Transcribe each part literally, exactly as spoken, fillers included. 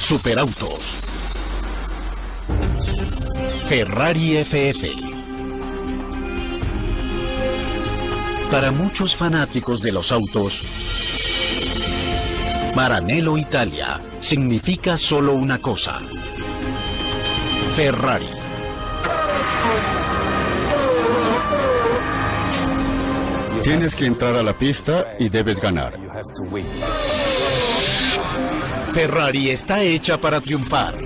Superautos. Ferrari F F. Para muchos fanáticos de los autos, Maranello Italia significa solo una cosa: Ferrari. Tienes que entrar a la pista y debes ganar. Ferrari está hecha para triunfar.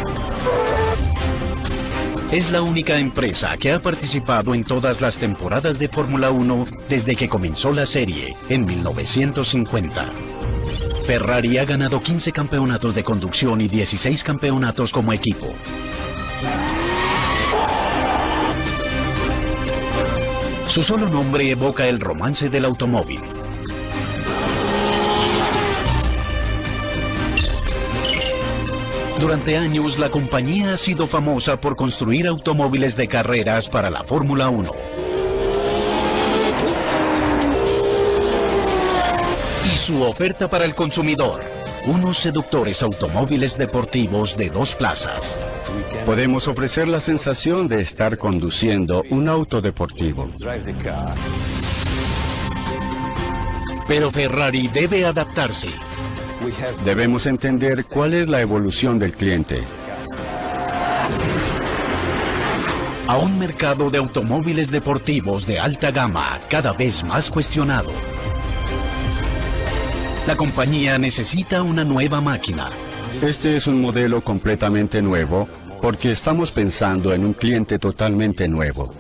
Es la única empresa que ha participado en todas las temporadas de Fórmula uno desde que comenzó la serie en mil novecientos cincuenta. Ferrari ha ganado quince campeonatos de conducción y dieciséis campeonatos como equipo. Su solo nombre evoca el romance del automóvil. Durante años, la compañía ha sido famosa por construir automóviles de carreras para la Fórmula uno. Y su oferta para el consumidor: unos seductores automóviles deportivos de dos plazas. Podemos ofrecer la sensación de estar conduciendo un auto deportivo. Pero Ferrari debe adaptarse. Debemos entender cuál es la evolución del cliente. A un mercado de automóviles deportivos de alta gama cada vez más cuestionado. La compañía necesita una nueva máquina. Este es un modelo completamente nuevo porque estamos pensando en un cliente totalmente nuevo.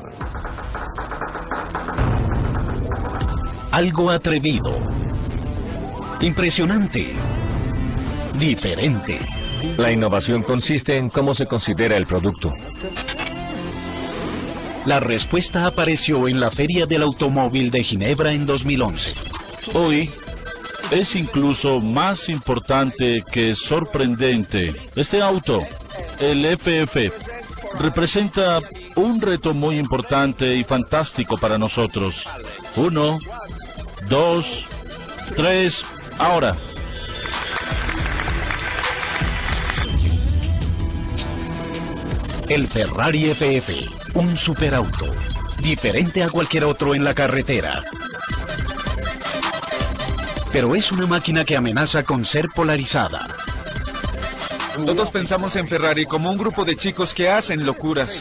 Algo atrevido. Impresionante. Diferente. La innovación consiste en cómo se considera el producto. La respuesta apareció en la Feria del Automóvil de Ginebra en dos mil once. Hoy es incluso más importante que sorprendente. Este auto, el F F, representa un reto muy importante y fantástico para nosotros. Uno, dos, tres, ahora. El Ferrari F F, un superauto, diferente a cualquier otro en la carretera. Pero es una máquina que amenaza con ser polarizada. Todos pensamos en Ferrari como un grupo de chicos que hacen locuras.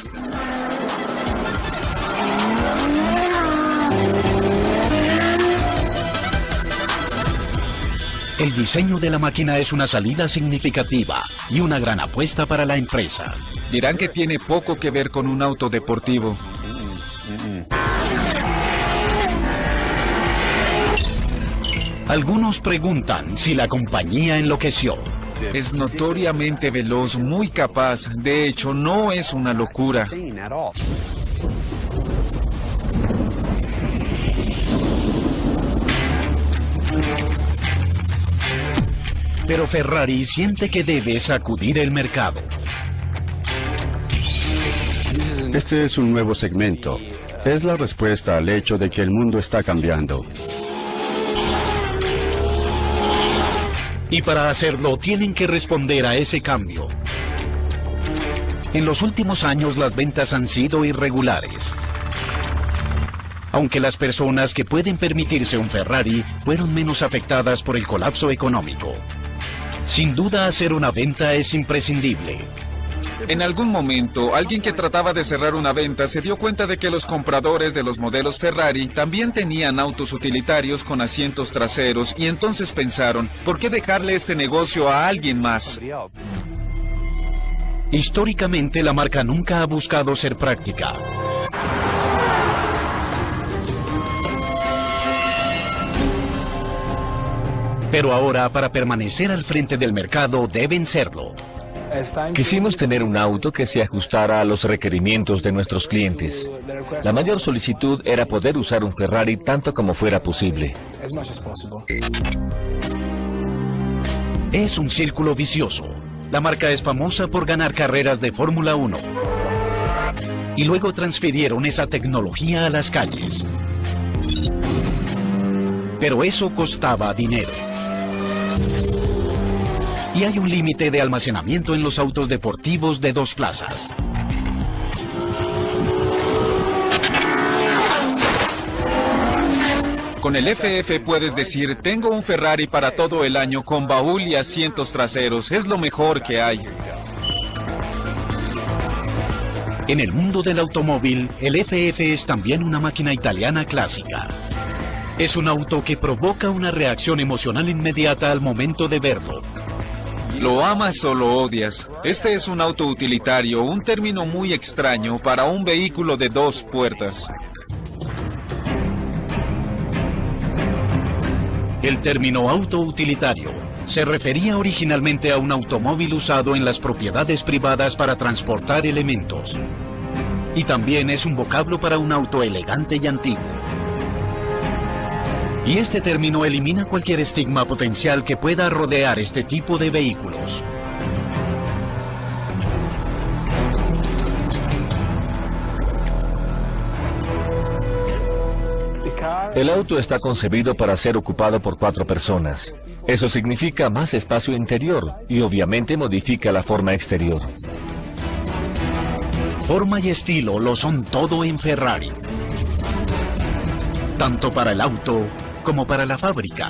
El diseño de la máquina es una salida significativa y una gran apuesta para la empresa. Dirán que tiene poco que ver con un auto deportivo. Algunos preguntan si la compañía enloqueció. Es notoriamente veloz, muy capaz. De hecho, no es una locura. Pero Ferrari siente que debe sacudir el mercado. Este es un nuevo segmento. Es la respuesta al hecho de que el mundo está cambiando. Y para hacerlo tienen que responder a ese cambio. En los últimos años las ventas han sido irregulares. Aunque las personas que pueden permitirse un Ferrari fueron menos afectadas por el colapso económico. Sin duda, hacer una venta es imprescindible. En algún momento, alguien que trataba de cerrar una venta se dio cuenta de que los compradores de los modelos Ferrari también tenían autos utilitarios con asientos traseros y entonces pensaron, ¿por qué dejarle este negocio a alguien más? Históricamente, la marca nunca ha buscado ser práctica. Pero ahora, para permanecer al frente del mercado, deben serlo. Quisimos tener un auto que se ajustara a los requerimientos de nuestros clientes. La mayor solicitud era poder usar un Ferrari tanto como fuera posible. Es un círculo vicioso. La marca es famosa por ganar carreras de Fórmula uno. Y luego transfirieron esa tecnología a las calles. Pero eso costaba dinero. Y hay un límite de almacenamiento en los autos deportivos de dos plazas. Con el F F puedes decir, tengo un Ferrari para todo el año con baúl y asientos traseros, es lo mejor que hay. En el mundo del automóvil, el F F es también una máquina italiana clásica. Es un auto que provoca una reacción emocional inmediata al momento de verlo. ¿Lo amas o lo odias? Este es un auto utilitario, un término muy extraño para un vehículo de dos puertas. El término auto utilitario se refería originalmente a un automóvil usado en las propiedades privadas para transportar elementos. Y también es un vocablo para un auto elegante y antiguo. Y este término elimina cualquier estigma potencial que pueda rodear este tipo de vehículos. El auto está concebido para ser ocupado por cuatro personas. Eso significa más espacio interior y obviamente modifica la forma exterior. Forma y estilo lo son todo en Ferrari. Tanto para el auto como para la fábrica.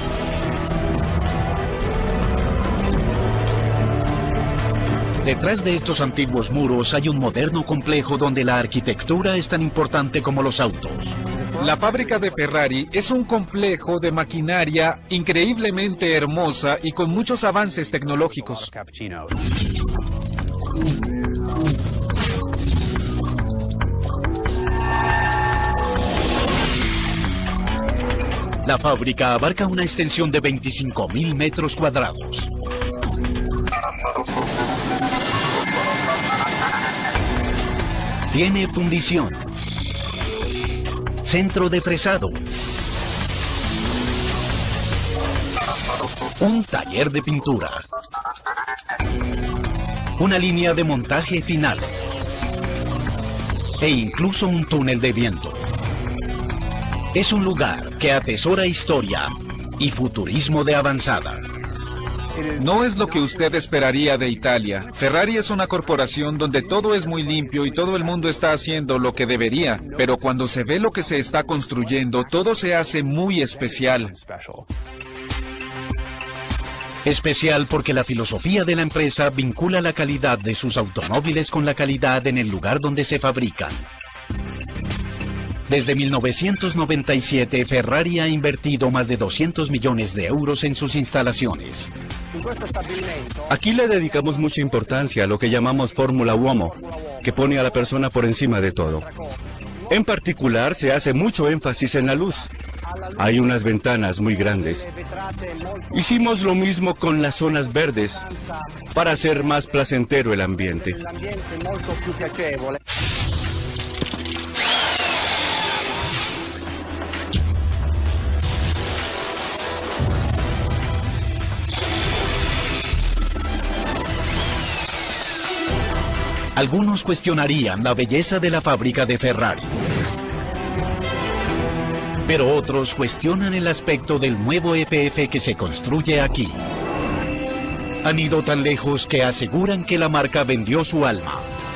Detrás de estos antiguos muros hay un moderno complejo donde la arquitectura es tan importante como los autos. La fábrica de Ferrari es un complejo de maquinaria increíblemente hermosa y con muchos avances tecnológicos. La fábrica abarca una extensión de veinticinco mil metros cuadrados. Tiene fundición, centro de fresado, un taller de pintura, una línea de montaje final e incluso un túnel de viento. Es un lugar que atesora historia y futurismo de avanzada. No es lo que usted esperaría de Italia. Ferrari es una corporación donde todo es muy limpio y todo el mundo está haciendo lo que debería. Pero cuando se ve lo que se está construyendo, todo se hace muy especial. Especial porque la filosofía de la empresa vincula la calidad de sus automóviles con la calidad en el lugar donde se fabrican. Desde mil novecientos noventa y siete, Ferrari ha invertido más de doscientos millones de euros en sus instalaciones. Aquí le dedicamos mucha importancia a lo que llamamos Fórmula Uomo, que pone a la persona por encima de todo. En particular, se hace mucho énfasis en la luz. Hay unas ventanas muy grandes. Hicimos lo mismo con las zonas verdes, para hacer más placentero el ambiente. Algunos cuestionarían la belleza de la fábrica de Ferrari. Pero otros cuestionan el aspecto del nuevo F F que se construye aquí. Han ido tan lejos que aseguran que la marca vendió su alma.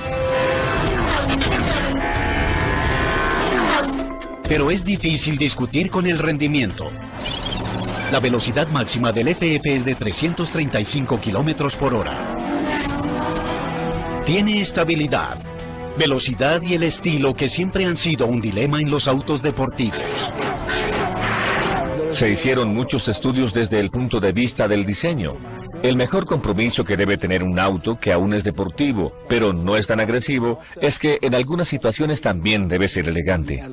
Pero es difícil discutir con el rendimiento. La velocidad máxima del F F es de trescientos treinta y cinco kilómetros por hora. Tiene estabilidad, velocidad y el estilo que siempre han sido un dilema en los autos deportivos. Se hicieron muchos estudios desde el punto de vista del diseño. El mejor compromiso que debe tener un auto que aún es deportivo, pero no es tan agresivo, es que en algunas situaciones también debe ser elegante.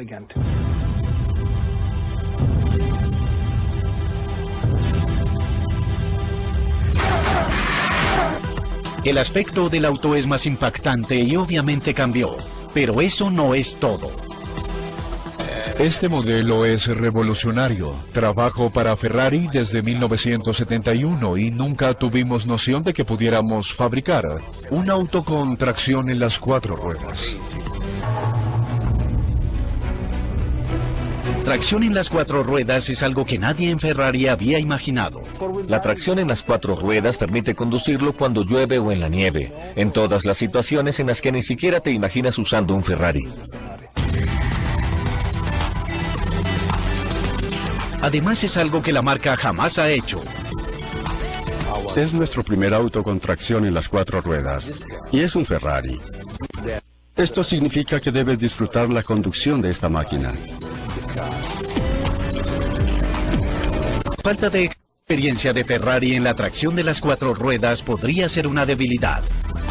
El aspecto del auto es más impactante y obviamente cambió, pero eso no es todo. Este modelo es revolucionario. Trabajo para Ferrari desde mil novecientos setenta y uno y nunca tuvimos noción de que pudiéramos fabricar un auto con tracción en las cuatro ruedas. Tracción en las cuatro ruedas es algo que nadie en Ferrari había imaginado. La tracción en las cuatro ruedas permite conducirlo cuando llueve o en la nieve, en todas las situaciones en las que ni siquiera te imaginas usando un Ferrari. Además es algo que la marca jamás ha hecho. Es nuestro primer auto con tracción en las cuatro ruedas, y es un Ferrari. Esto significa que debes disfrutar la conducción de esta máquina. Falta de experiencia de Ferrari en la tracción de las cuatro ruedas podría ser una debilidad.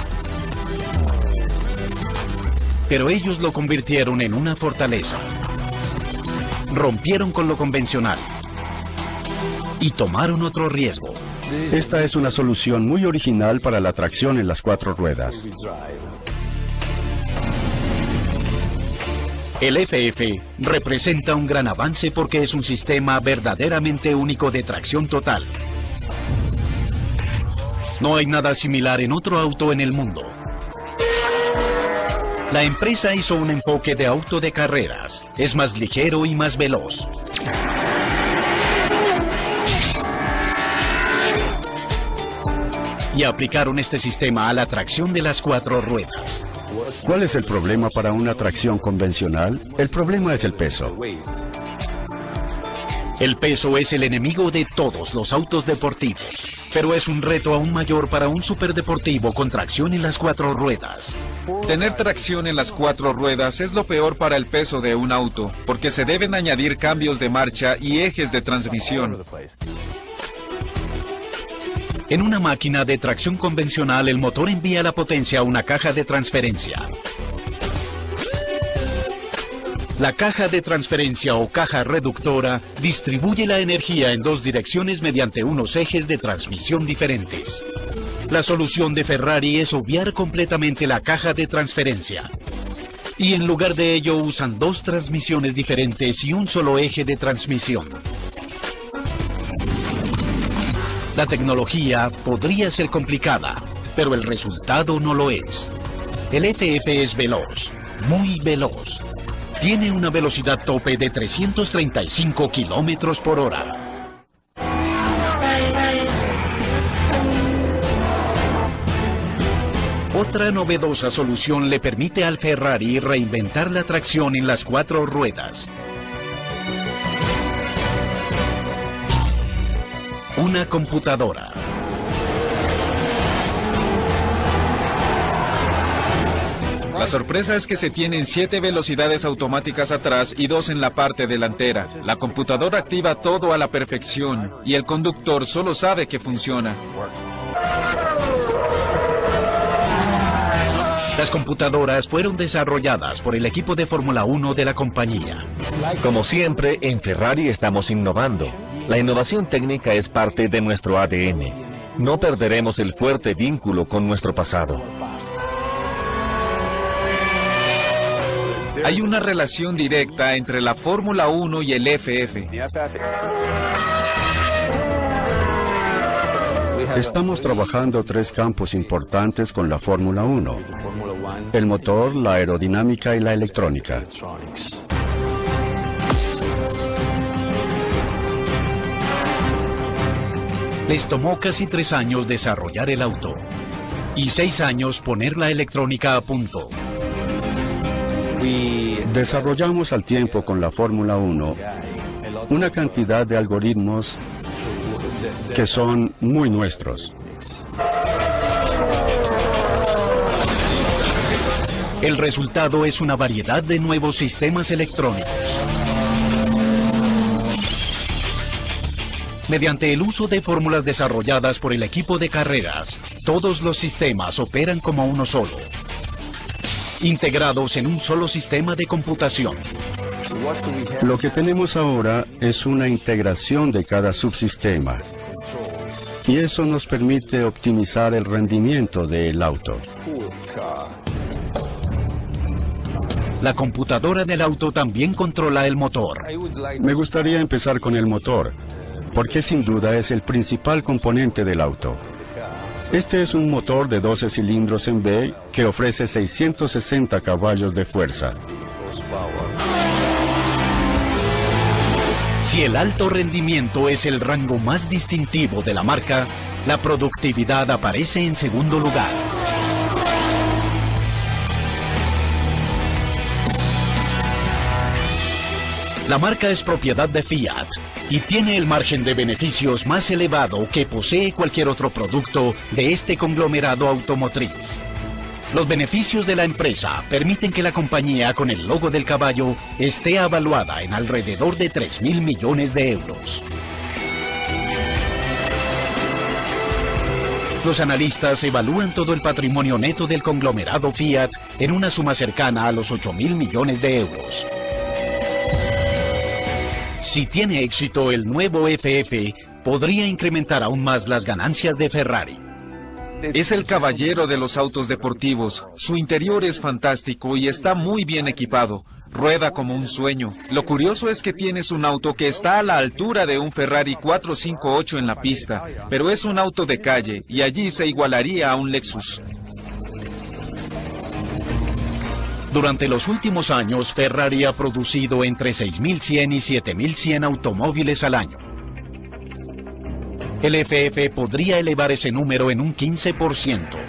Pero ellos lo convirtieron en una fortaleza. Rompieron con lo convencional y tomaron otro riesgo. Esta es una solución muy original para la tracción en las cuatro ruedas. El F F representa un gran avance porque es un sistema verdaderamente único de tracción total. No hay nada similar en otro auto en el mundo. La empresa hizo un enfoque de auto de carreras. Es más ligero y más veloz. Y aplicaron este sistema a la tracción de las cuatro ruedas. ¿Cuál es el problema para una tracción convencional? El problema es el peso. El peso es el enemigo de todos los autos deportivos, pero es un reto aún mayor para un superdeportivo con tracción en las cuatro ruedas. Tener tracción en las cuatro ruedas es lo peor para el peso de un auto, porque se deben añadir cambios de marcha y ejes de transmisión. En una máquina de tracción convencional, el motor envía la potencia a una caja de transferencia. La caja de transferencia o caja reductora distribuye la energía en dos direcciones mediante unos ejes de transmisión diferentes. La solución de Ferrari es obviar completamente la caja de transferencia. Y en lugar de ello usan dos transmisiones diferentes y un solo eje de transmisión. La tecnología podría ser complicada, pero el resultado no lo es. El F F es veloz, muy veloz. Tiene una velocidad tope de trescientos treinta y cinco kilómetros por hora. Otra novedosa solución le permite al Ferrari reinventar la tracción en las cuatro ruedas. Una computadora. La sorpresa es que se tienen siete velocidades automáticas atrás y dos en la parte delantera. La computadora activa todo a la perfección y el conductor solo sabe que funciona. Las computadoras fueron desarrolladas por el equipo de Fórmula uno de la compañía. Como siempre, en Ferrari estamos innovando. La innovación técnica es parte de nuestro A D N. No perderemos el fuerte vínculo con nuestro pasado. Hay una relación directa entre la Fórmula uno y el F F. Estamos trabajando tres campos importantes con la Fórmula uno. El motor, la aerodinámica y la electrónica. Les tomó casi tres años desarrollar el auto y seis años poner la electrónica a punto. Desarrollamos al tiempo con la Fórmula uno una cantidad de algoritmos que son muy nuestros. El resultado es una variedad de nuevos sistemas electrónicos. Mediante el uso de fórmulas desarrolladas por el equipo de carreras, todos los sistemas operan como uno solo, integrados en un solo sistema de computación. Lo que tenemos ahora es una integración de cada subsistema. Y eso nos permite optimizar el rendimiento del auto. La computadora del auto también controla el motor. Me gustaría empezar con el motor, porque sin duda es el principal componente del auto. Este es un motor de doce cilindros en B que ofrece seiscientos sesenta caballos de fuerza. Si el alto rendimiento es el rango más distintivo de la marca, la productividad aparece en segundo lugar. La marca es propiedad de Fiat y tiene el margen de beneficios más elevado que posee cualquier otro producto de este conglomerado automotriz. Los beneficios de la empresa permiten que la compañía con el logo del caballo esté avaluada en alrededor de tres mil millones de euros. Los analistas evalúan todo el patrimonio neto del conglomerado Fiat en una suma cercana a los ocho mil millones de euros. Si tiene éxito el nuevo F F, podría incrementar aún más las ganancias de Ferrari. Es el caballero de los autos deportivos. Su interior es fantástico y está muy bien equipado. Rueda como un sueño. Lo curioso es que tienes un auto que está a la altura de un Ferrari cuatrocientos cincuenta y ocho en la pista, pero es un auto de calle y allí se igualaría a un Lexus. Durante los últimos años, Ferrari ha producido entre seis mil cien y siete mil cien automóviles al año. El F F podría elevar ese número en un quince por ciento.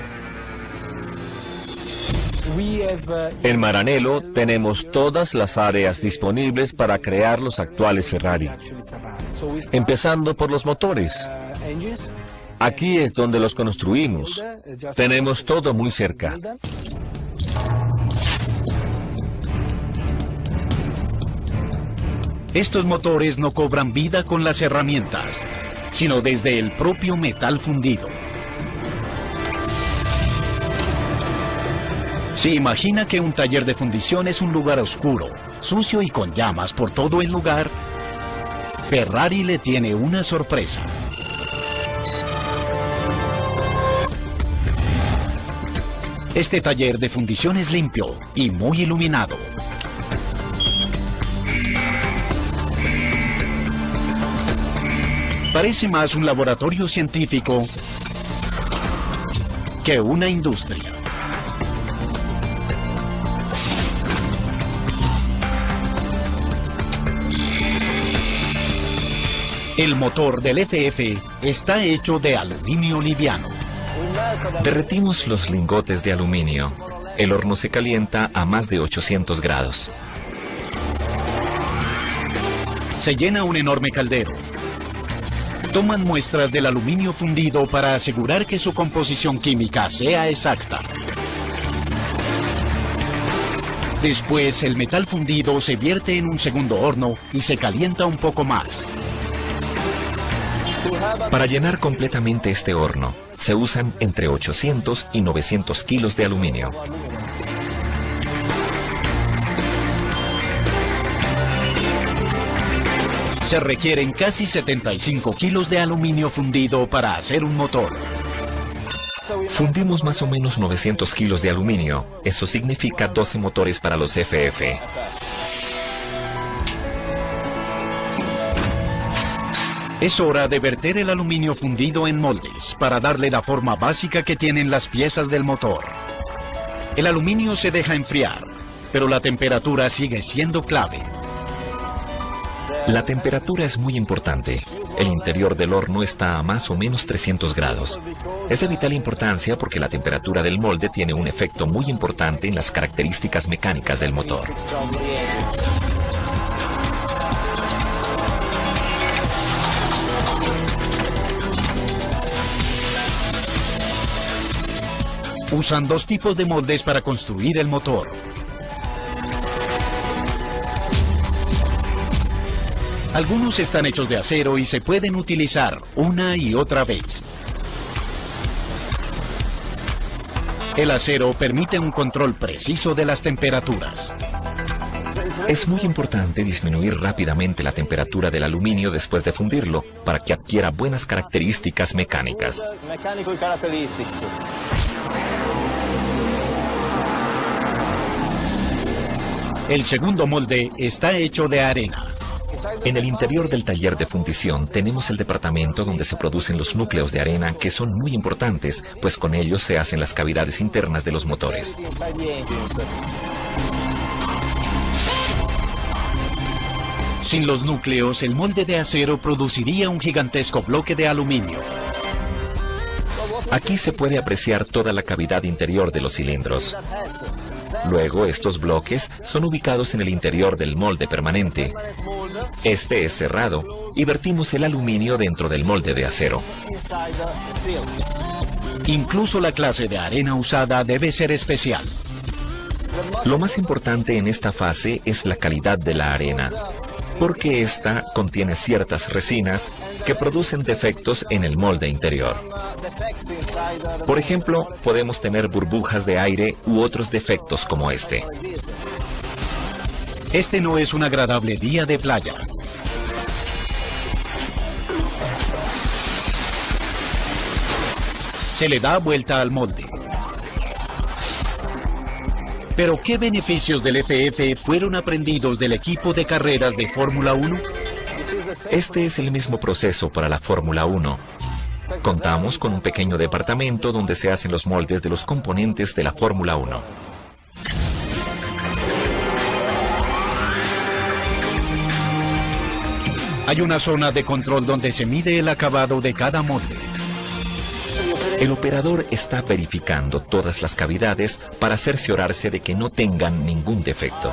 En Maranello tenemos todas las áreas disponibles para crear los actuales Ferrari, empezando por los motores. Aquí es donde los construimos. Tenemos todo muy cerca. Estos motores no cobran vida con las herramientas, sino desde el propio metal fundido. Se imagina que un taller de fundición es un lugar oscuro, sucio y con llamas por todo el lugar. Ferrari le tiene una sorpresa. Este taller de fundición es limpio y muy iluminado. Parece más un laboratorio científico que una industria. El motor del F F está hecho de aluminio liviano. Derretimos los lingotes de aluminio. El horno se calienta a más de ochocientos grados. Se llena un enorme caldero. Toman muestras del aluminio fundido para asegurar que su composición química sea exacta. Después, el metal fundido se vierte en un segundo horno y se calienta un poco más. Para llenar completamente este horno, se usan entre ochocientos y novecientos kilos de aluminio. Se requieren casi setenta y cinco kilos de aluminio fundido para hacer un motor. Fundimos más o menos novecientos kilos de aluminio. Eso significa doce motores para los F F. Es hora de verter el aluminio fundido en moldes para darle la forma básica que tienen las piezas del motor. El aluminio se deja enfriar, pero la temperatura sigue siendo clave. La temperatura es muy importante. El interior del horno está a más o menos trescientos grados. Es de vital importancia porque la temperatura del molde tiene un efecto muy importante en las características mecánicas del motor. Usan dos tipos de moldes para construir el motor. Algunos están hechos de acero y se pueden utilizar una y otra vez. El acero permite un control preciso de las temperaturas. Es muy importante disminuir rápidamente la temperatura del aluminio después de fundirlo para que adquiera buenas características mecánicas. El segundo molde está hecho de arena. En el interior del taller de fundición tenemos el departamento donde se producen los núcleos de arena que son muy importantes, pues con ellos se hacen las cavidades internas de los motores. Sin los núcleos, el molde de acero produciría un gigantesco bloque de aluminio. Aquí se puede apreciar toda la cavidad interior de los cilindros. Luego, estos bloques son ubicados en el interior del molde permanente. Este es cerrado y vertimos el aluminio dentro del molde de acero. Incluso la clase de arena usada debe ser especial. Lo más importante en esta fase es la calidad de la arena, porque esta contiene ciertas resinas que producen defectos en el molde interior. Por ejemplo, podemos tener burbujas de aire u otros defectos como este. Este no es un agradable día de playa. Se le da vuelta al molde. Pero ¿qué beneficios del F F fueron aprendidos del equipo de carreras de Fórmula uno? Este es el mismo proceso para la Fórmula uno. Contamos con un pequeño departamento donde se hacen los moldes de los componentes de la Fórmula uno. Hay una zona de control donde se mide el acabado de cada molde. El operador está verificando todas las cavidades para cerciorarse de que no tengan ningún defecto.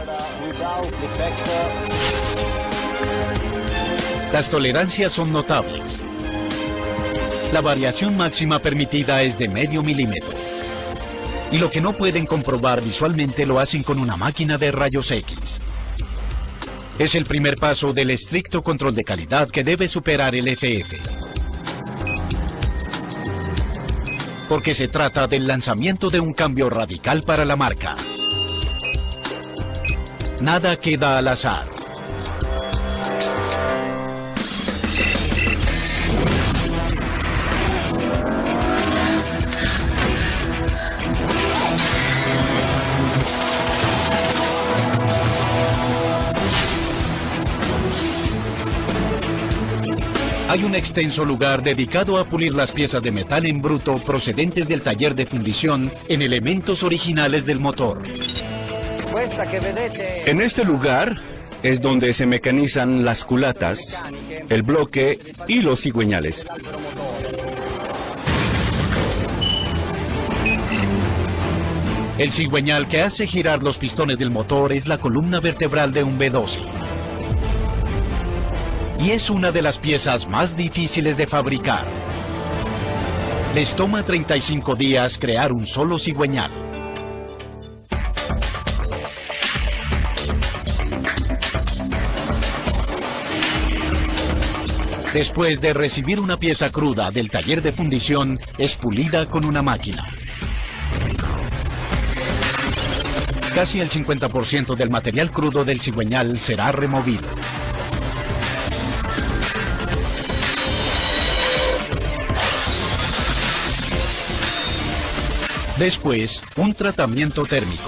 Las tolerancias son notables. La variación máxima permitida es de medio milímetro. Y lo que no pueden comprobar visualmente lo hacen con una máquina de rayos X. Es el primer paso del estricto control de calidad que debe superar el F F. Porque se trata del lanzamiento de un cambio radical para la marca. Nada queda al azar. Hay un extenso lugar dedicado a pulir las piezas de metal en bruto procedentes del taller de fundición en elementos originales del motor. En este lugar es donde se mecanizan las culatas, el bloque y los cigüeñales. El cigüeñal que hace girar los pistones del motor es la columna vertebral de un V doce. Y es una de las piezas más difíciles de fabricar. Les toma treinta y cinco días crear un solo cigüeñal. Después de recibir una pieza cruda del taller de fundición, es pulida con una máquina. Casi el cincuenta por ciento del material crudo del cigüeñal será removido. Después, un tratamiento térmico.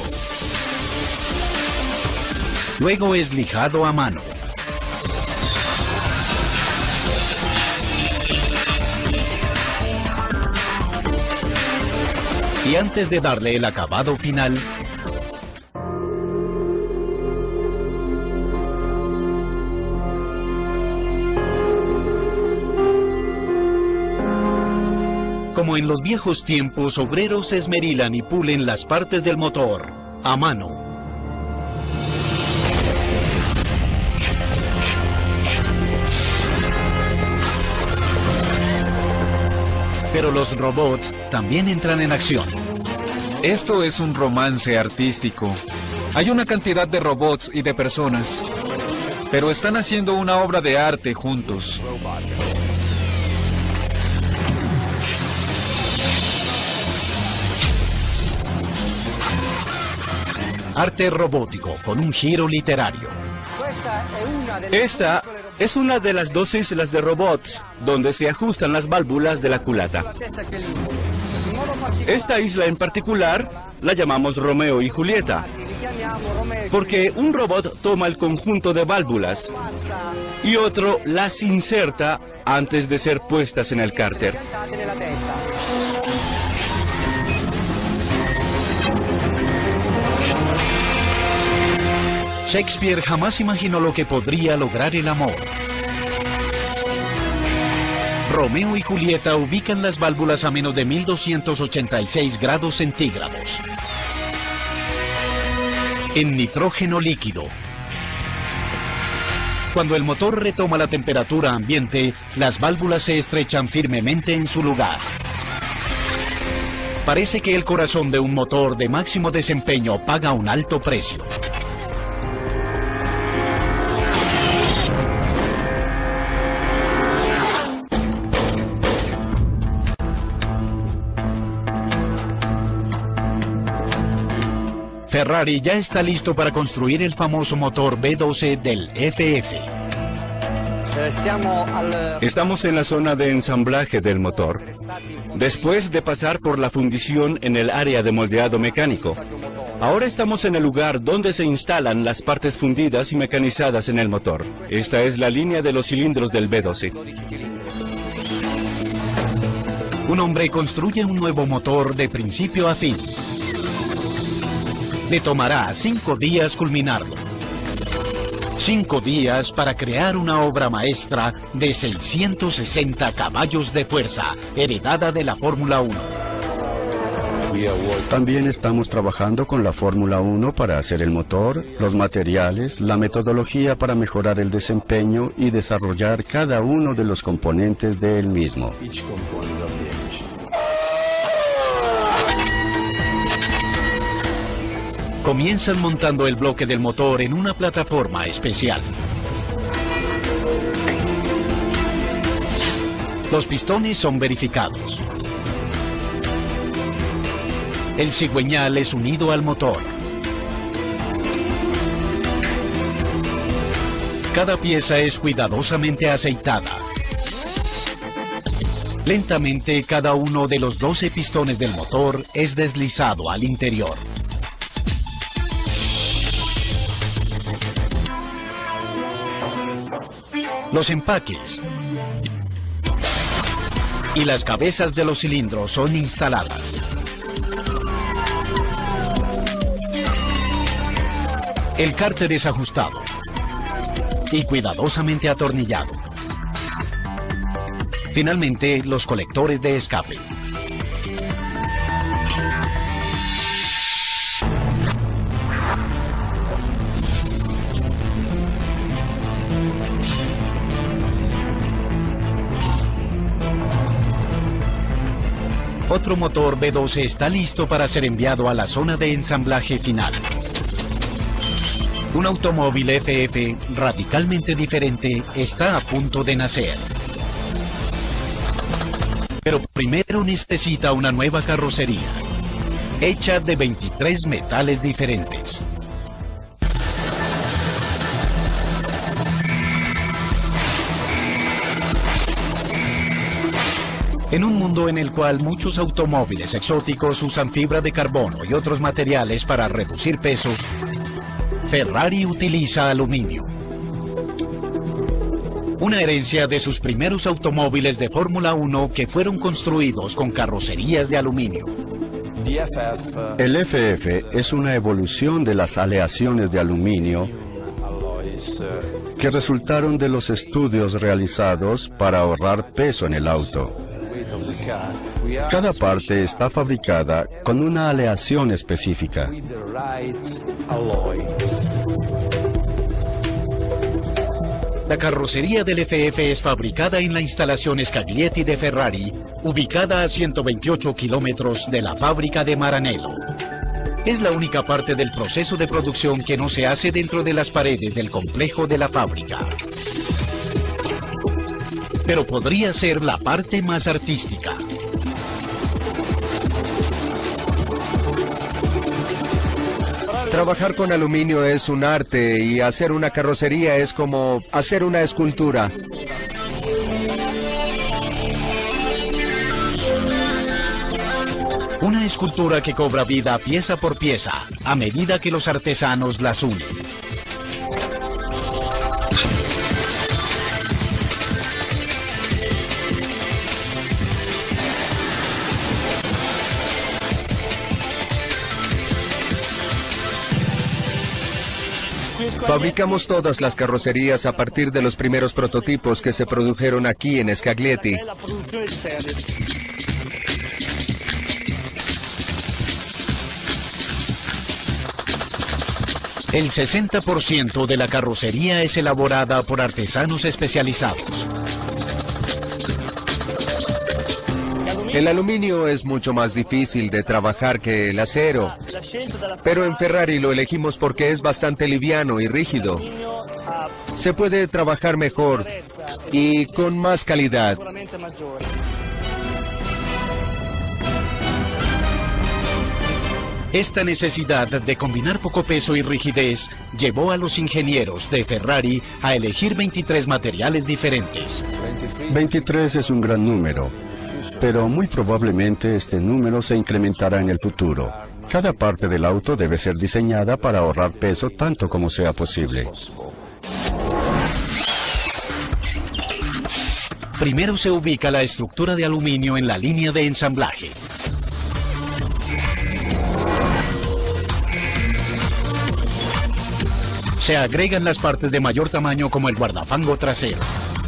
Luego es lijado a mano. Y antes de darle el acabado final, como en los viejos tiempos, obreros se esmerilan y pulen las partes del motor a mano. Pero los robots también entran en acción. Esto es un romance artístico. Hay una cantidad de robots y de personas, pero están haciendo una obra de arte juntos. Arte robótico con un giro literario. Esta es una de las dos islas de robots donde se ajustan las válvulas de la culata. Esta isla en particular la llamamos Romeo y Julieta, porque un robot toma el conjunto de válvulas y otro las inserta antes de ser puestas en el cárter. Shakespeare jamás imaginó lo que podría lograr el amor. Romeo y Julieta ubican las válvulas a menos de mil doscientos ochenta y seis grados centígrados. En nitrógeno líquido. Cuando el motor retoma la temperatura ambiente, las válvulas se estrechan firmemente en su lugar. Parece que el corazón de un motor de máximo desempeño paga un alto precio. Ferrari ya está listo para construir el famoso motor V doce del F F. Estamos en la zona de ensamblaje del motor, después de pasar por la fundición en el área de moldeado mecánico. Ahora estamos en el lugar donde se instalan las partes fundidas y mecanizadas en el motor. Esta es la línea de los cilindros del V doce. Un hombre construye un nuevo motor de principio a fin. Le tomará cinco días culminarlo. Cinco días para crear una obra maestra de seiscientos sesenta caballos de fuerza, heredada de la Fórmula uno. También estamos trabajando con la Fórmula uno para hacer el motor, los materiales, la metodología para mejorar el desempeño y desarrollar cada uno de los componentes del mismo. Comienzan montando el bloque del motor en una plataforma especial. Los pistones son verificados. El cigüeñal es unido al motor. Cada pieza es cuidadosamente aceitada. Lentamente, cada uno de los doce pistones del motor es deslizado al interior. Los empaques y las cabezas de los cilindros son instaladas. El cárter es ajustado y cuidadosamente atornillado. Finalmente, los colectores de escape. Otro motor V doce está listo para ser enviado a la zona de ensamblaje final. Un automóvil F F radicalmente diferente está a punto de nacer. Pero primero necesita una nueva carrocería, hecha de veintitrés metales diferentes. En un mundo en el cual muchos automóviles exóticos usan fibra de carbono y otros materiales para reducir peso, Ferrari utiliza aluminio. Una herencia de sus primeros automóviles de Fórmula uno que fueron construidos con carrocerías de aluminio. El F F es una evolución de las aleaciones de aluminio que resultaron de los estudios realizados para ahorrar peso en el auto. Cada parte está fabricada con una aleación específica. La carrocería del F F es fabricada en la instalación Scaglietti de Ferrari, ubicada a ciento veintiocho kilómetros de la fábrica de Maranello. Es la única parte del proceso de producción que no se hace dentro de las paredes del complejo de la fábrica. Pero podría ser la parte más artística. Trabajar con aluminio es un arte y hacer una carrocería es como hacer una escultura. Una escultura que cobra vida pieza por pieza a medida que los artesanos las unen. Fabricamos todas las carrocerías a partir de los primeros prototipos que se produjeron aquí en Scaglietti. El sesenta por ciento de la carrocería es elaborada por artesanos especializados. El aluminio es mucho más difícil de trabajar que el acero, pero en Ferrari lo elegimos porque es bastante liviano y rígido. Se puede trabajar mejor y con más calidad. Esta necesidad de combinar poco peso y rigidez llevó a los ingenieros de Ferrari a elegir veintitrés materiales diferentes. veintitrés es un gran número, pero muy probablemente este número se incrementará en el futuro. Cada parte del auto debe ser diseñada para ahorrar peso tanto como sea posible. Primero se ubica la estructura de aluminio en la línea de ensamblaje. Se agregan las partes de mayor tamaño como el guardafango trasero.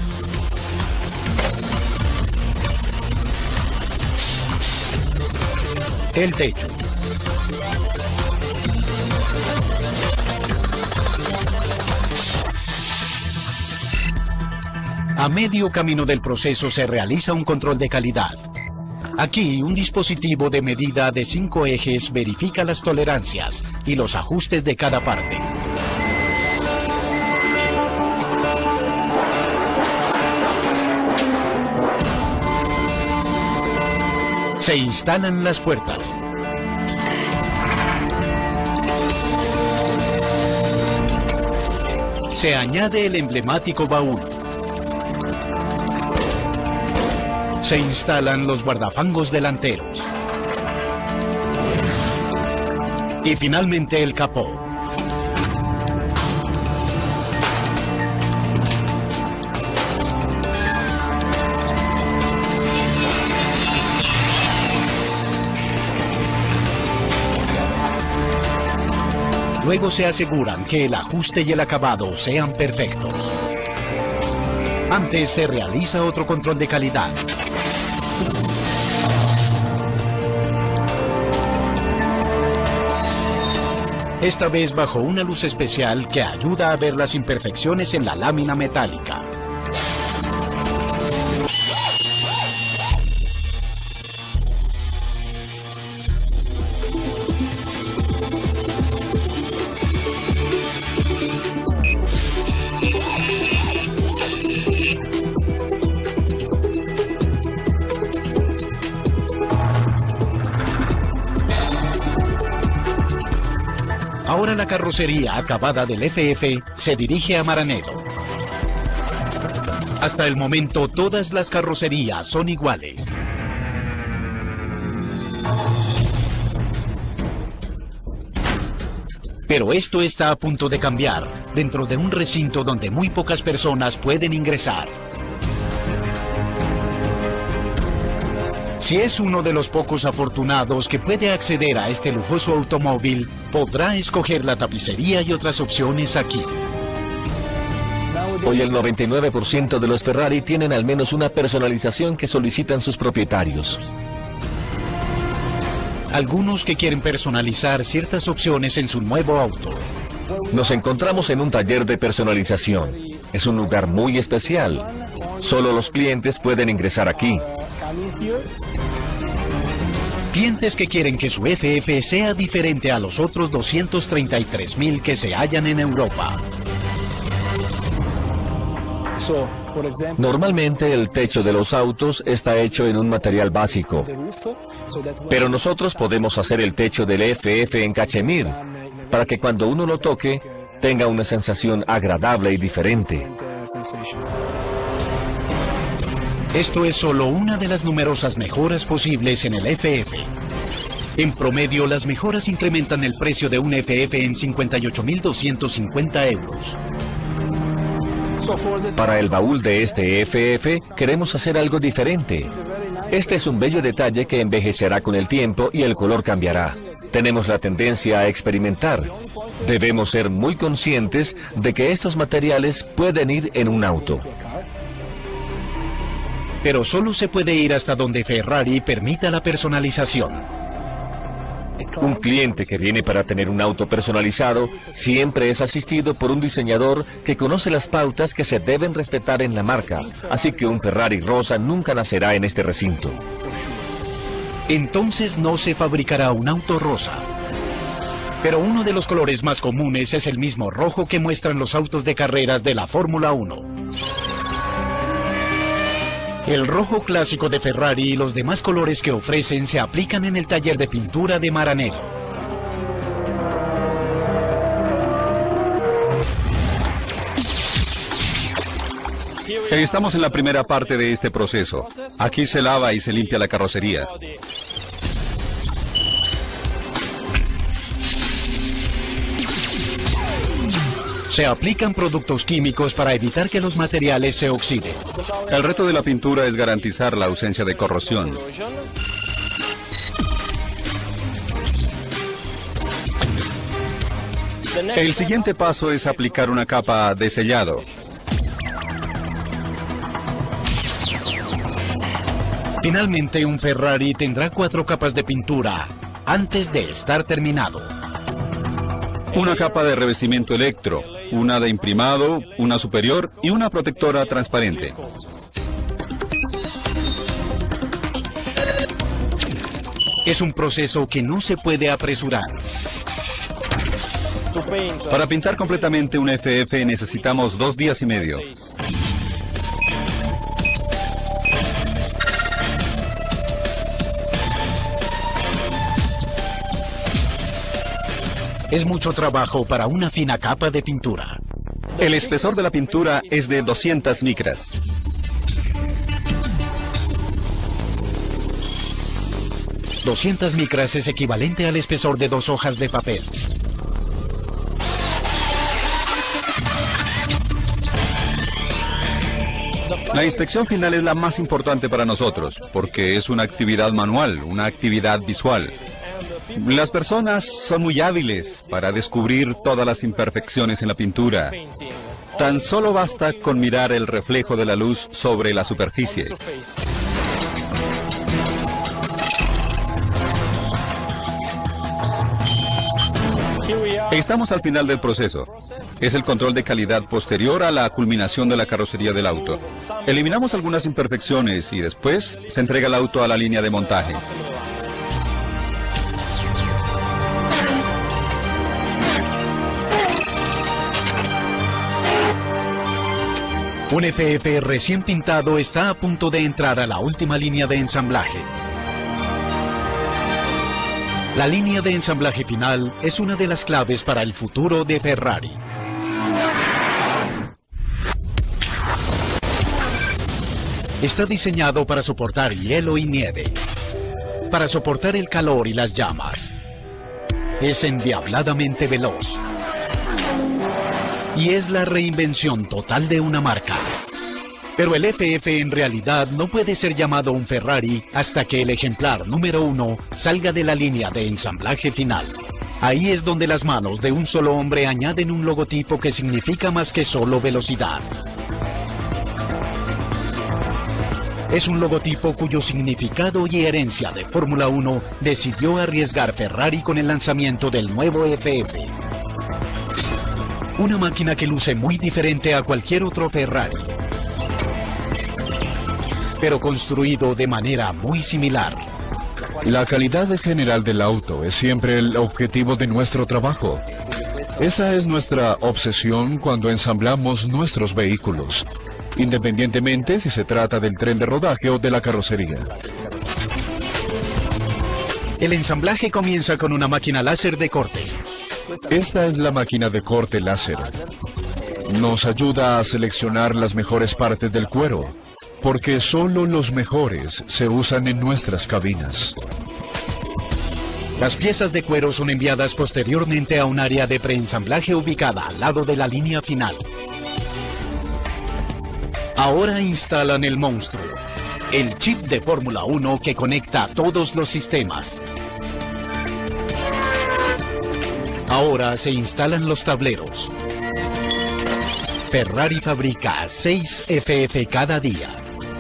El techo. A medio camino del proceso se realiza un control de calidad. Aquí, un dispositivo de medida de cinco ejes verifica las tolerancias y los ajustes de cada parte. Se instalan las puertas. Se añade el emblemático baúl. Se instalan los guardafangos delanteros. Y finalmente el capó. Luego se aseguran que el ajuste y el acabado sean perfectos. Antes se realiza otro control de calidad. Esta vez bajo una luz especial que ayuda a ver las imperfecciones en la lámina metálica. Ahora la carrocería acabada del F F se dirige a Maranello. Hasta el momento todas las carrocerías son iguales. Pero esto está a punto de cambiar dentro de un recinto donde muy pocas personas pueden ingresar. Si es uno de los pocos afortunados que puede acceder a este lujoso automóvil, podrá escoger la tapicería y otras opciones aquí. Hoy el noventa y nueve por ciento de los Ferrari tienen al menos una personalización que solicitan sus propietarios. Algunos que quieren personalizar ciertas opciones en su nuevo auto. Nos encontramos en un taller de personalización. Es un lugar muy especial. Solo los clientes pueden ingresar aquí. Clientes que quieren que su F F sea diferente a los otros doscientos treinta y tres mil que se hallan en Europa. Normalmente el techo de los autos está hecho en un material básico, pero nosotros podemos hacer el techo del F F en cachemir, para que cuando uno lo toque, tenga una sensación agradable y diferente. Esto es solo una de las numerosas mejoras posibles en el F F. En promedio, las mejoras incrementan el precio de un F F en cincuenta y ocho mil doscientos cincuenta euros. Para el baúl de este F F, queremos hacer algo diferente. Este es un bello detalle que envejecerá con el tiempo y el color cambiará. Tenemos la tendencia a experimentar. Debemos ser muy conscientes de que estos materiales pueden ir en un auto. Pero solo se puede ir hasta donde Ferrari permita la personalización. Un cliente que viene para tener un auto personalizado siempre es asistido por un diseñador que conoce las pautas que se deben respetar en la marca, así que un Ferrari rosa nunca nacerá en este recinto. Entonces no se fabricará un auto rosa. Pero uno de los colores más comunes es el mismo rojo que muestran los autos de carreras de la Fórmula uno. El rojo clásico de Ferrari y los demás colores que ofrecen se aplican en el taller de pintura de Maranello. Estamos en la primera parte de este proceso. Aquí se lava y se limpia la carrocería. Se aplican productos químicos para evitar que los materiales se oxiden. El reto de la pintura es garantizar la ausencia de corrosión. El siguiente paso es aplicar una capa de sellado. Finalmente, un Ferrari tendrá cuatro capas de pintura antes de estar terminado. Una capa de revestimiento electro, una de imprimado, una superior y una protectora transparente. Es un proceso que no se puede apresurar. Para pintar completamente un F F necesitamos dos días y medio. Es mucho trabajo para una fina capa de pintura. El espesor de la pintura es de doscientas micras. doscientas micras es equivalente al espesor de dos hojas de papel. La inspección final es la más importante para nosotros, porque es una actividad manual, una actividad visual. Las personas son muy hábiles para descubrir todas las imperfecciones en la pintura. Tan solo basta con mirar el reflejo de la luz sobre la superficie. Estamos al final del proceso. Es el control de calidad posterior a la culminación de la carrocería del auto. Eliminamos algunas imperfecciones y después se entrega el auto a la línea de montaje. Un F F recién pintado está a punto de entrar a la última línea de ensamblaje. La línea de ensamblaje final es una de las claves para el futuro de Ferrari. Está diseñado para soportar hielo y nieve, para soportar el calor y las llamas. Es endiabladamente veloz. Y es la reinvención total de una marca. Pero el F F en realidad no puede ser llamado un Ferrari hasta que el ejemplar número uno salga de la línea de ensamblaje final. Ahí es donde las manos de un solo hombre añaden un logotipo que significa más que solo velocidad. Es un logotipo cuyo significado y herencia de Fórmula uno decidió arriesgar Ferrari con el lanzamiento del nuevo F F. Una máquina que luce muy diferente a cualquier otro Ferrari, pero construido de manera muy similar. La calidad general del auto es siempre el objetivo de nuestro trabajo. Esa es nuestra obsesión cuando ensamblamos nuestros vehículos, independientemente si se trata del tren de rodaje o de la carrocería. El ensamblaje comienza con una máquina láser de corte. Esta es la máquina de corte láser. Nos ayuda a seleccionar las mejores partes del cuero, porque solo los mejores se usan en nuestras cabinas. Las piezas de cuero son enviadas posteriormente a un área de preensamblaje ubicada al lado de la línea final. Ahora instalan el monstruo, el chip de Fórmula uno que conecta a todos los sistemas. Ahora se instalan los tableros. Ferrari fabrica seis F F cada día.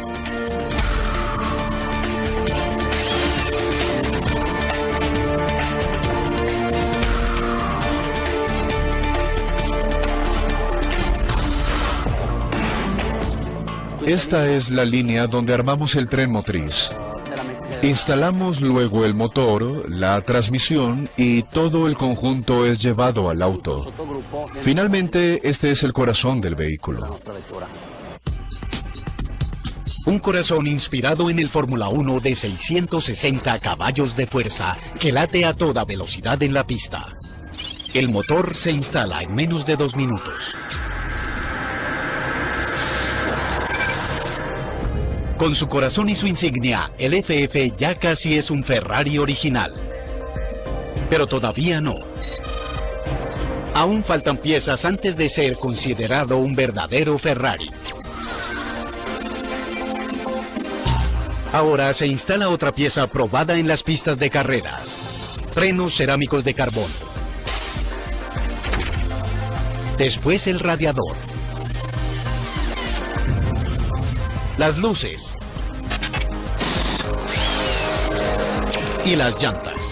Esta es la línea donde armamos el tren motriz. Instalamos luego el motor, la transmisión y todo el conjunto es llevado al auto. Finalmente, este es el corazón del vehículo. Un corazón inspirado en el Fórmula uno de seiscientos sesenta caballos de fuerza que late a toda velocidad en la pista. El motor se instala en menos de dos minutos. Con su corazón y su insignia, el F F ya casi es un Ferrari original. Pero todavía no. Aún faltan piezas antes de ser considerado un verdadero Ferrari. Ahora se instala otra pieza probada en las pistas de carreras. Frenos cerámicos de carbón. Después el radiador. Las luces y las llantas.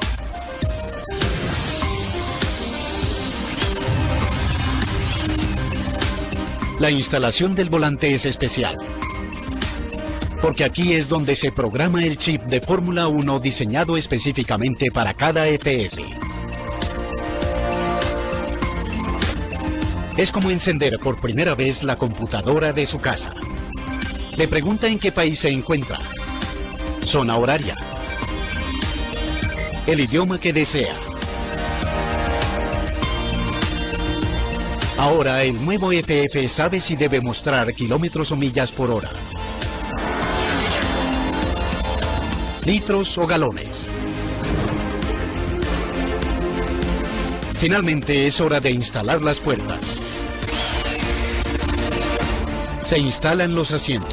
La instalación del volante es especial, porque aquí es donde se programa el chip de Fórmula uno diseñado específicamente para cada F F. Es como encender por primera vez la computadora de su casa. Le pregunta en qué país se encuentra, zona horaria, el idioma que desea. Ahora el nuevo F F sabe si debe mostrar kilómetros o millas por hora, litros o galones. Finalmente es hora de instalar las puertas. Se instalan los asientos.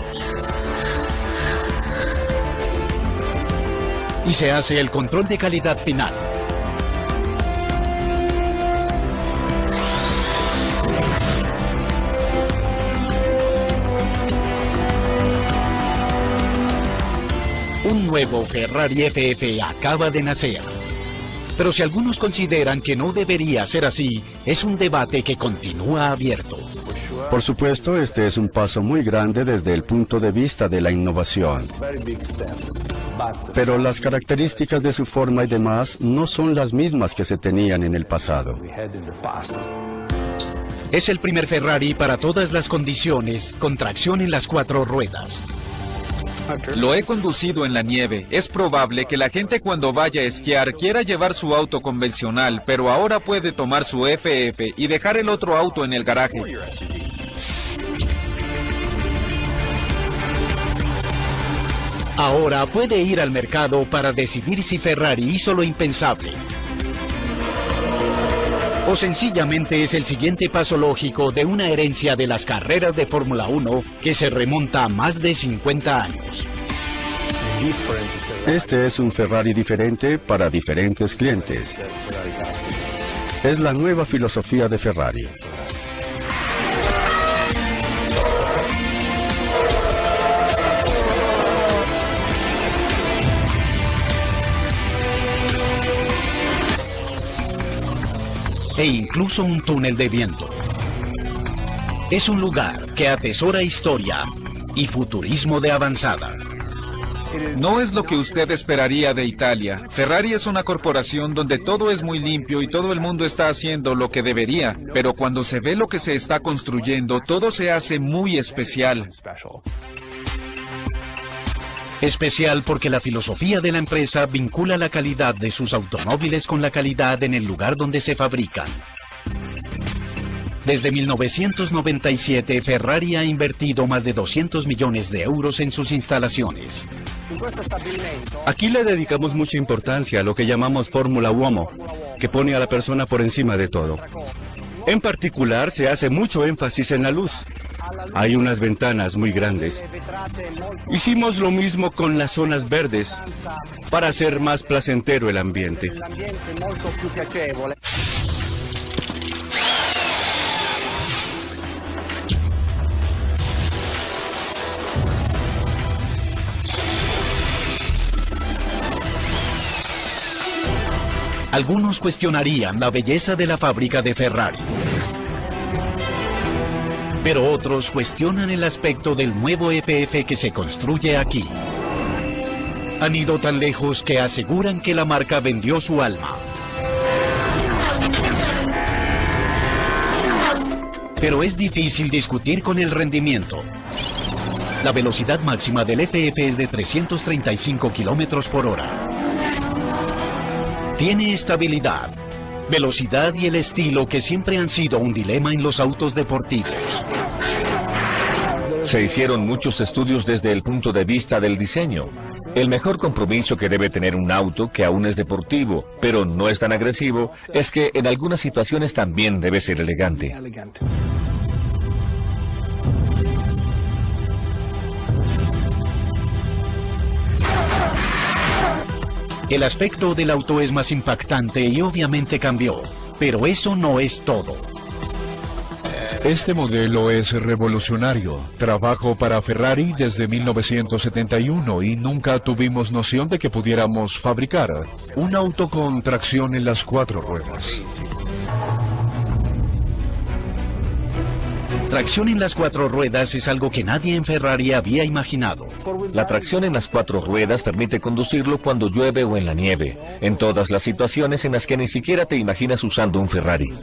Y se hace el control de calidad final. Un nuevo Ferrari F F acaba de nacer. Pero si algunos consideran que no debería ser así, es un debate que continúa abierto. Por supuesto, este es un paso muy grande desde el punto de vista de la innovación. Pero las características de su forma y demás no son las mismas que se tenían en el pasado. Es el primer Ferrari para todas las condiciones, con tracción en las cuatro ruedas. Lo he conducido en la nieve. Es probable que la gente cuando vaya a esquiar quiera llevar su auto convencional, pero ahora puede tomar su F F y dejar el otro auto en el garaje. Ahora puede ir al mercado para decidir si Ferrari hizo lo impensable. O sencillamente es el siguiente paso lógico de una herencia de las carreras de Fórmula uno que se remonta a más de cincuenta años. Este es un Ferrari diferente para diferentes clientes. Es la nueva filosofía de Ferrari. E incluso un túnel de viento. Es un lugar que atesora historia y futurismo de avanzada. No es lo que usted esperaría de Italia. Ferrari es una corporación donde todo es muy limpio y todo el mundo está haciendo lo que debería. Pero cuando se ve lo que se está construyendo, todo se hace muy especial. Especial porque la filosofía de la empresa vincula la calidad de sus automóviles con la calidad en el lugar donde se fabrican. Desde mil novecientos noventa y siete, Ferrari ha invertido más de doscientos millones de euros en sus instalaciones. Aquí le dedicamos mucha importancia a lo que llamamos Fórmula uno, que pone a la persona por encima de todo. En particular, se hace mucho énfasis en la luz. Hay unas ventanas muy grandes. Hicimos lo mismo con las zonas verdes, para hacer más placentero el ambiente. Algunos cuestionarían la belleza de la fábrica de Ferrari. Pero otros cuestionan el aspecto del nuevo F F que se construye aquí. Han ido tan lejos que aseguran que la marca vendió su alma. Pero es difícil discutir con el rendimiento. La velocidad máxima del F F es de trescientos treinta y cinco kilómetros por hora. Tiene estabilidad, velocidad y el estilo que siempre han sido un dilema en los autos deportivos. Se hicieron muchos estudios desde el punto de vista del diseño. El mejor compromiso que debe tener un auto que aún es deportivo, pero no es tan agresivo, es que en algunas situaciones también debe ser elegante. El aspecto del auto es más impactante y obviamente cambió, pero eso no es todo. Este modelo es revolucionario. Trabajo para Ferrari desde mil novecientos setenta y uno y nunca tuvimos noción de que pudiéramos fabricar un auto con tracción en las cuatro ruedas. Tracción en las cuatro ruedas es algo que nadie en Ferrari había imaginado. La tracción en las cuatro ruedas permite conducirlo cuando llueve o en la nieve, en todas las situaciones en las que ni siquiera te imaginas usando un Ferrari.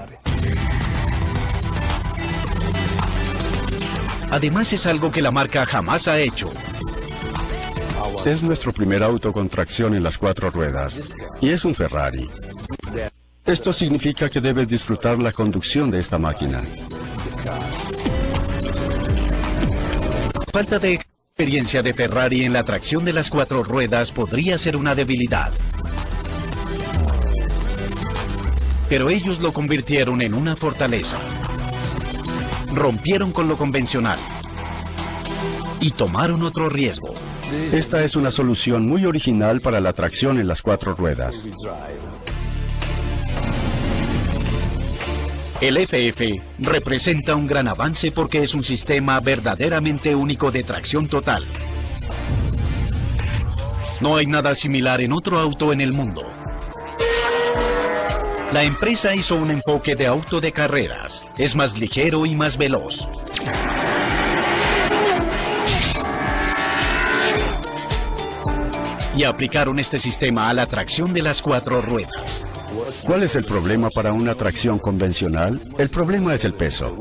Además es algo que la marca jamás ha hecho. Es nuestro primer auto con tracción en las cuatro ruedas y es un Ferrari. Esto significa que debes disfrutar la conducción de esta máquina. Falta de experiencia de Ferrari en la tracción de las cuatro ruedas podría ser una debilidad. Pero ellos lo convirtieron en una fortaleza. Rompieron con lo convencional y tomaron otro riesgo. Esta es una solución muy original para la tracción en las cuatro ruedas. El F F representa un gran avance porque es un sistema verdaderamente único de tracción total. No hay nada similar en otro auto en el mundo. La empresa hizo un enfoque de auto de carreras. Es más ligero y más veloz. Y aplicaron este sistema a la tracción de las cuatro ruedas. ¿Cuál es el problema para una tracción convencional? El problema es el peso.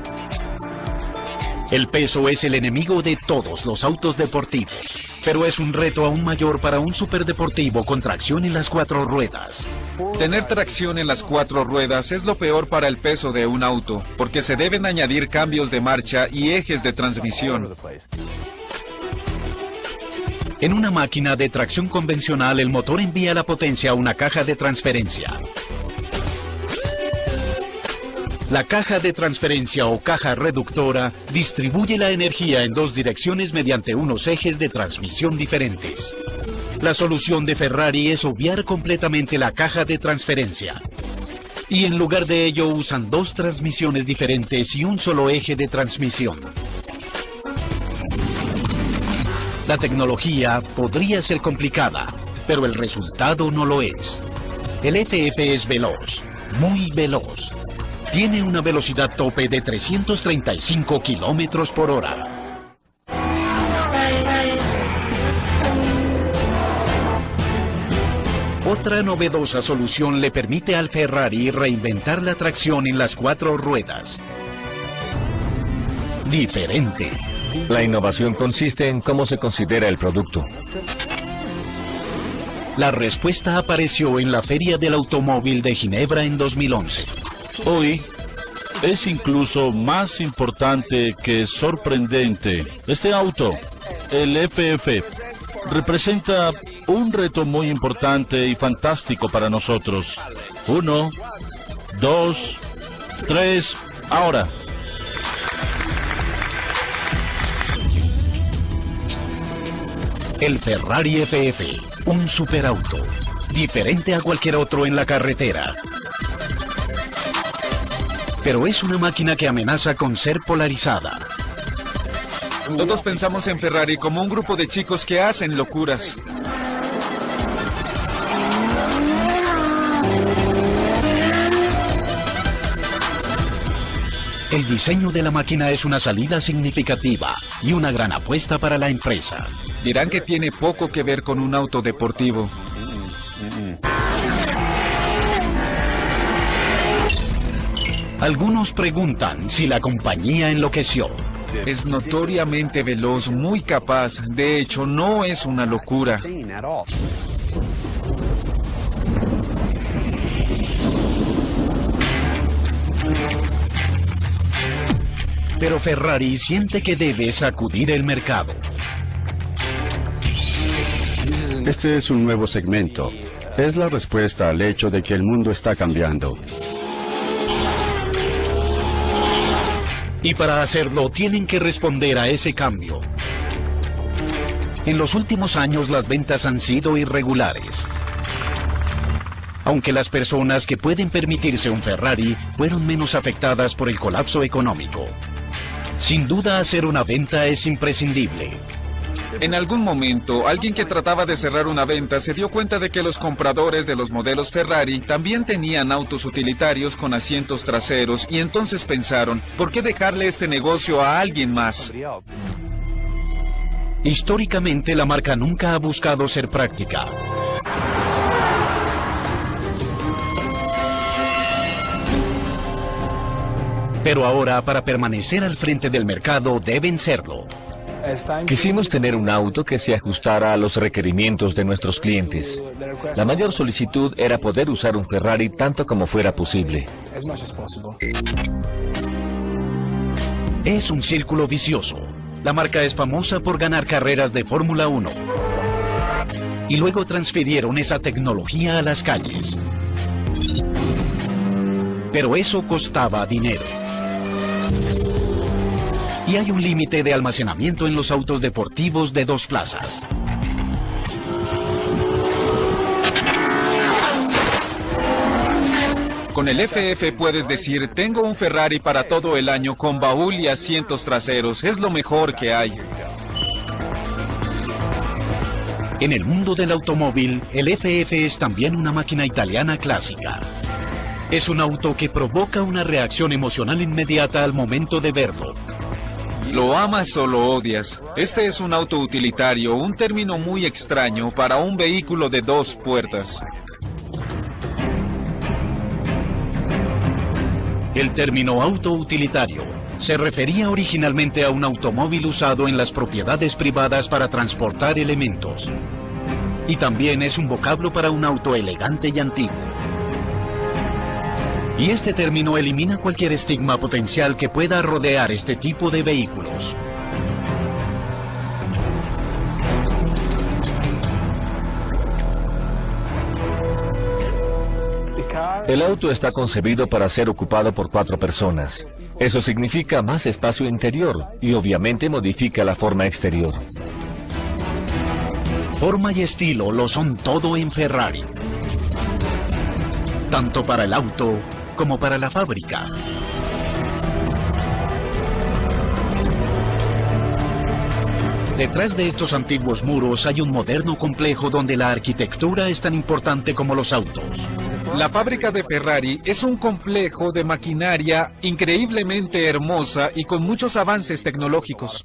El peso es el enemigo de todos los autos deportivos, pero es un reto aún mayor para un superdeportivo con tracción en las cuatro ruedas. Tener tracción en las cuatro ruedas es lo peor para el peso de un auto, porque se deben añadir cambios de marcha y ejes de transmisión. En una máquina de tracción convencional, el motor envía la potencia a una caja de transferencia. La caja de transferencia o caja reductora distribuye la energía en dos direcciones mediante unos ejes de transmisión diferentes. La solución de Ferrari es obviar completamente la caja de transferencia. Y en lugar de ello usan dos transmisiones diferentes y un solo eje de transmisión. La tecnología podría ser complicada, pero el resultado no lo es. El F F es veloz, muy veloz. Tiene una velocidad tope de trescientos treinta y cinco kilómetros por hora. Otra novedosa solución le permite al Ferrari reinventar la tracción en las cuatro ruedas. Diferente. La innovación consiste en cómo se considera el producto. La respuesta apareció en la Feria del Automóvil de Ginebra en dos mil once. Hoy es incluso más importante que sorprendente. Este auto, el F F, representa un reto muy importante y fantástico para nosotros. Uno, dos, tres, ahora. El Ferrari F F, un superauto, diferente a cualquier otro en la carretera. Pero es una máquina que amenaza con ser polarizada. Todos pensamos en Ferrari como un grupo de chicos que hacen locuras. El diseño de la máquina es una salida significativa y una gran apuesta para la empresa. Dirán que tiene poco que ver con un auto deportivo. Algunos preguntan si la compañía enloqueció. Es notoriamente veloz, muy capaz. De hecho, no es una locura. Pero Ferrari siente que debe sacudir el mercado. Este es un nuevo segmento. Es la respuesta al hecho de que el mundo está cambiando. Y para hacerlo tienen que responder a ese cambio. En los últimos años las ventas han sido irregulares. Aunque las personas que pueden permitirse un Ferrari fueron menos afectadas por el colapso económico. Sin duda hacer una venta es imprescindible. En algún momento, alguien que trataba de cerrar una venta se dio cuenta de que los compradores de los modelos Ferrari también tenían autos utilitarios con asientos traseros y entonces pensaron, ¿por qué dejarle este negocio a alguien más? Históricamente la marca nunca ha buscado ser práctica. Pero ahora, para permanecer al frente del mercado, deben serlo. Quisimos tener un auto que se ajustara a los requerimientos de nuestros clientes. La mayor solicitud era poder usar un Ferrari tanto como fuera posible. Es un círculo vicioso. La marca es famosa por ganar carreras de Fórmula uno. Y luego transfirieron esa tecnología a las calles. Pero eso costaba dinero. Y hay un límite de almacenamiento en los autos deportivos de dos plazas. Con el F F puedes decir, tengo un Ferrari para todo el año con baúl y asientos traseros. Es lo mejor que hay. En el mundo del automóvil, el F F es también una máquina italiana clásica. Es un auto que provoca una reacción emocional inmediata al momento de verlo. ¿Lo amas o lo odias? Este es un auto utilitario, un término muy extraño para un vehículo de dos puertas. El término auto utilitario se refería originalmente a un automóvil usado en las propiedades privadas para transportar elementos. Y también es un vocablo para un auto elegante y antiguo. Y este término elimina cualquier estigma potencial que pueda rodear este tipo de vehículos. El auto está concebido para ser ocupado por cuatro personas. Eso significa más espacio interior y obviamente modifica la forma exterior. Forma y estilo lo son todo en Ferrari. Tanto para el auto como para la fábrica. Detrás de estos antiguos muros hay un moderno complejo donde la arquitectura es tan importante como los autos. La fábrica de Ferrari es un complejo de maquinaria increíblemente hermosa y con muchos avances tecnológicos.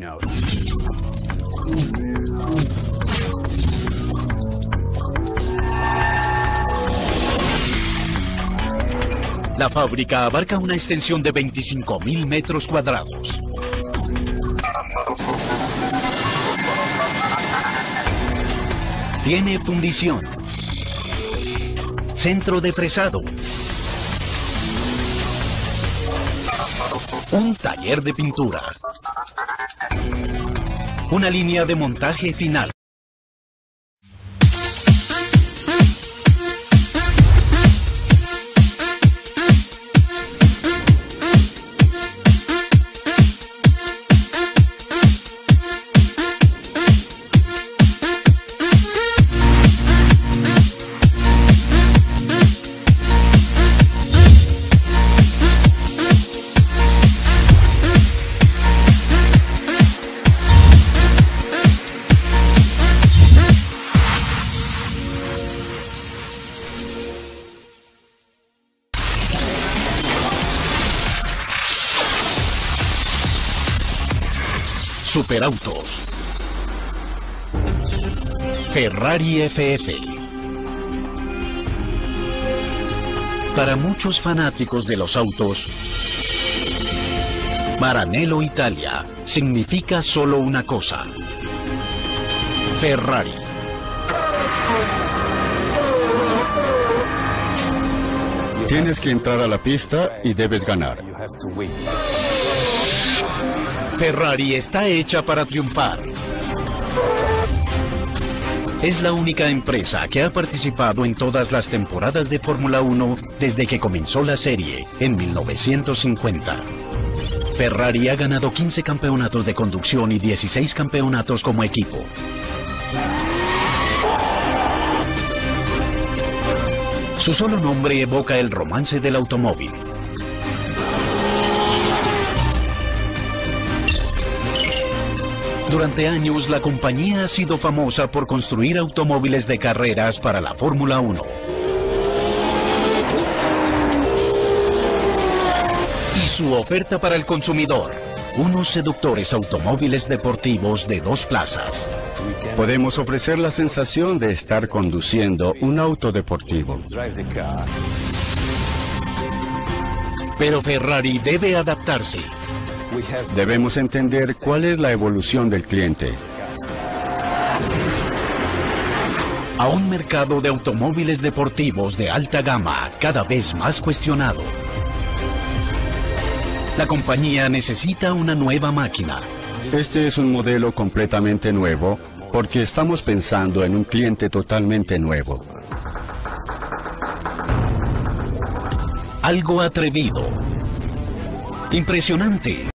La fábrica abarca una extensión de veinticinco mil metros cuadrados. Tiene fundición, centro de fresado, un taller de pintura, una línea de montaje final. Superautos. Ferrari F F. Para muchos fanáticos de los autos, Maranello Italia significa solo una cosa: Ferrari. Tienes que entrar a la pista y debes ganar. Ferrari está hecha para triunfar. Es la única empresa que ha participado en todas las temporadas de Fórmula uno desde que comenzó la serie en mil novecientos cincuenta. Ferrari ha ganado quince campeonatos de conducción y dieciséis campeonatos como equipo. Su solo nombre evoca el romance del automóvil. Durante años, la compañía ha sido famosa por construir automóviles de carreras para la Fórmula uno. Y su oferta para el consumidor: unos seductores automóviles deportivos de dos plazas. Podemos ofrecer la sensación de estar conduciendo un auto deportivo. Pero Ferrari debe adaptarse. Debemos entender cuál es la evolución del cliente. A un mercado de automóviles deportivos de alta gama cada vez más cuestionado. La compañía necesita una nueva máquina. Este es un modelo completamente nuevo porque estamos pensando en un cliente totalmente nuevo. Algo atrevido. Impresionante.